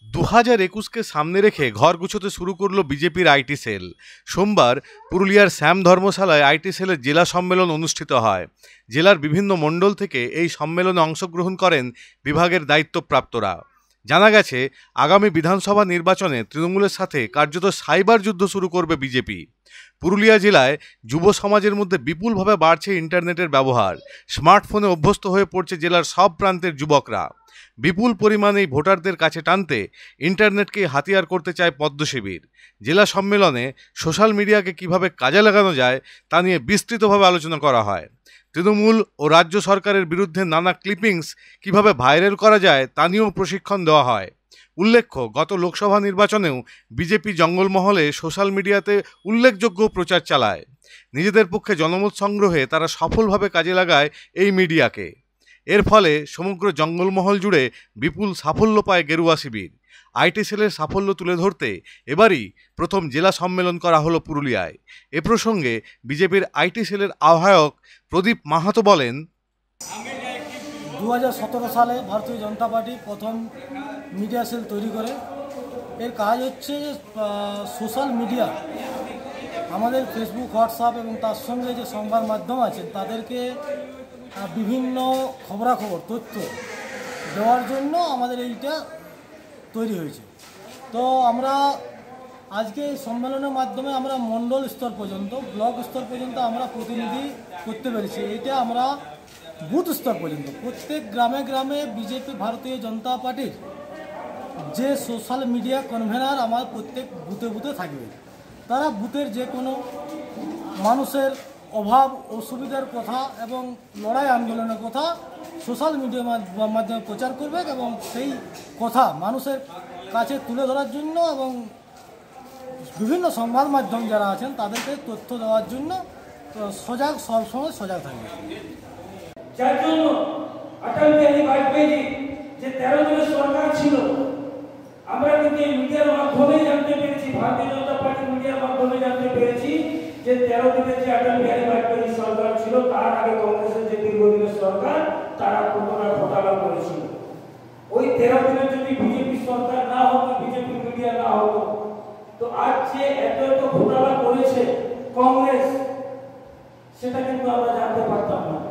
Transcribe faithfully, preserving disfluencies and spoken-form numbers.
দু হাজার একুশকে সামনে রেখে ঘর গুছোতে শুরু করলো বিজেপির আইটি সেল। সোমবার পুরুলিয়ার শ্যাম ধর্মশালায় আইটি সেলের জেলা সম্মেলন অনুষ্ঠিত হয়। জেলার বিভিন্ন মণ্ডল থেকে এই সম্মেলনে অংশগ্রহণ করেন বিভাগের দায়িত্বপ্রাপ্তরা। জানা গেছে, আগামী বিধানসভা নির্বাচনে তৃণমূলের সাথে কার্যত সাইবার যুদ্ধ শুরু করবে বিজেপি। পুরুলিয়া জেলায় যুব সমাজের মধ্যে বিপুলভাবে বাড়ছে ইন্টারনেটের ব্যবহার। স্মার্টফোনে অভ্যস্ত হয়ে পড়ছে জেলার সব প্রান্তের যুবকরা। বিপুল পরিমাণে এই ভোটারদের কাছে টানতে ইন্টারনেটকে হাতিয়ার করতে চায় পদ্ম শিবির। জেলা সম্মেলনে সোশ্যাল মিডিয়াকে কিভাবে কাজে লাগানো যায় তা নিয়ে বিস্তৃতভাবে আলোচনা করা হয়। তৃণমূল ও রাজ্য সরকারের বিরুদ্ধে নানা ক্লিপিংস কিভাবে ভাইরাল করা যায় তা নিয়েও প্রশিক্ষণ দেওয়া হয়। উল্লেখ্য, গত লোকসভা নির্বাচনেও বিজেপি জঙ্গলমহলে সোশ্যাল মিডিয়াতে উল্লেখযোগ্য প্রচার চালায়। নিজেদের পক্ষে জনমত সংগ্রহে তারা সফলভাবে কাজে লাগায় এই মিডিয়াকে। এর ফলে সমগ্র জঙ্গলমহল জুড়ে বিপুল সাফল্য পায় গেরুয়া শিবির। আইটি সেলের সাফল্য তুলে ধরতে এবারই প্রথম জেলা সম্মেলন করা হলো পুরুলিয়ায়। এ প্রসঙ্গে বিজেপির আইটি সেলের আহ্বায়ক প্রদীপ মাহাতো বলেন, দু হাজার সতেরো সালে ভারতীয় জনতা পার্টি প্রথম মিডিয়া সেল তৈরি করে। এর কাজ হচ্ছে সোশ্যাল মিডিয়া, আমাদের ফেসবুক, হোয়াটসঅ্যাপ এবং তার সঙ্গে যে সংবাদ মাধ্যম আছে তাদেরকে বিভিন্ন খবরাখবর তথ্য দেওয়ার জন্য আমাদের এইটা তৈরি হয়েছে। তো আমরা আজকে সম্মেলনের মাধ্যমে আমরা মণ্ডল স্তর পর্যন্ত, ব্লক স্তর পর্যন্ত আমরা প্রতিনিধি করতে পেরেছি। এটা আমরা বুথ স্তর পর্যন্ত প্রত্যেক গ্রামে গ্রামে বিজেপি ভারতীয় জনতা পার্টির যে সোশ্যাল মিডিয়া কনভেনার আমার প্রত্যেক বুথে বুথে থাকবে। তারা বুথের যে কোনো মানুষের অভাব অসুবিধার কথা এবং লড়াই আন্দোলনের কথা সোশ্যাল মিডিয়ার মাধ্যমে প্রচার করবে এবং সেই কথা মানুষের কাছে তুলে ধরার জন্য এবং বিভিন্ন সংবাদ মাধ্যম যারা আছেন তাদেরকে তথ্য দেওয়ার জন্য সজাগ, সবসময় সজাগ থাকবে। যার জন্য অটল বিহারী বাজপেয়ী যে তেরো দিনের সরকার ছিল, আমরা কিন্তু এই মিডিয়ার মাধ্যমে জানতে পেরেছি, ভারতীয় জনতা পার্টির মিডিয়ার মাধ্যমে জানতে পেরেছি যে তেরো দিনের যে অটল বিহারী বাজপেয়ী সরকার ছিল তার আগে কংগ্রেসের যে দীর্ঘদিনের সরকার তারা কতটা ঘোটালা করেছিল। ওই তেরো দিনের যদি বিজেপি সরকার না হতো, বিজেপি মিডিয়া না হতো, তো আজ যে এত এত ঘোটালা করেছে কংগ্রেস, সেটা কিন্তু আমরা জানতে পারতাম না।